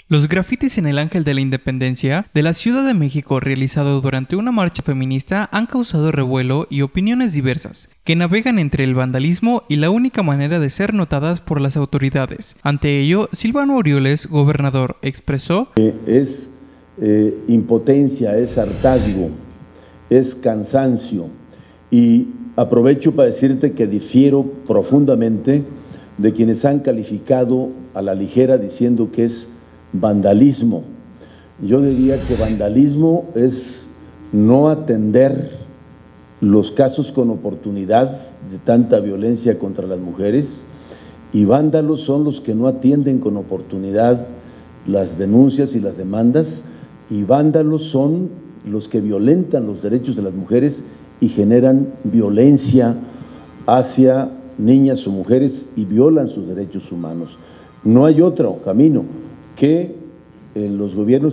Los grafitis en el Ángel de la Independencia de la Ciudad de México realizado durante una marcha feminista han causado revuelo y opiniones diversas, que navegan entre el vandalismo y la única manera de ser notadas por las autoridades. Ante ello, Silvano Aureoles, gobernador, expresó: Es impotencia, es hartazgo, es cansancio, y aprovecho para decirte que difiero profundamente de quienes han calificado a la ligera diciendo que es vandalismo. Yo diría que vandalismo es no atender los casos con oportunidad de tanta violencia contra las mujeres, y vándalos son los que no atienden con oportunidad las denuncias y las demandas, y vándalos son los que violentan los derechos de las mujeres y generan violencia hacia niñas o mujeres y violan sus derechos humanos. No hay otro camino que los gobiernos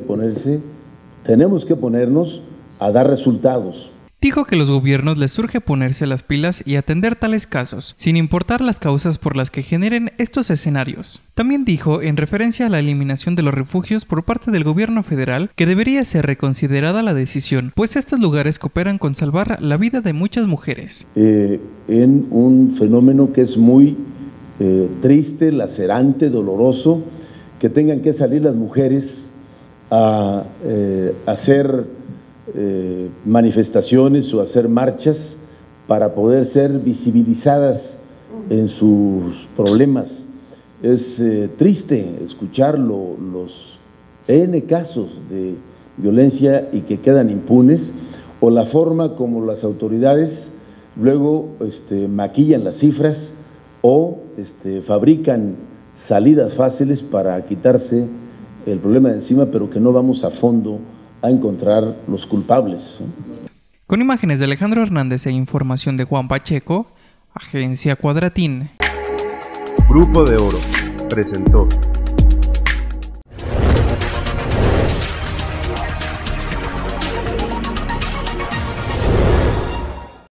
tenemos que ponernos a dar resultados. Dijo que los gobiernos les surge ponerse las pilas y atender tales casos, sin importar las causas por las que generen estos escenarios. También dijo, en referencia a la eliminación de los refugios por parte del gobierno federal, que debería ser reconsiderada la decisión, pues estos lugares cooperan con salvar la vida de muchas mujeres. En un fenómeno que es muy triste, lacerante, doloroso, que tengan que salir las mujeres a hacer manifestaciones o hacer marchas para poder ser visibilizadas en sus problemas. Es triste escuchar los N casos de violencia y que quedan impunes, o la forma como las autoridades luego maquillan las cifras o fabrican salidas fáciles para quitarse el problema de encima, pero que no vamos a fondo a encontrar los culpables. Con imágenes de Alejandro Hernández e información de Juan Pacheco, Agencia Cuadratín. Grupo de Oro presentó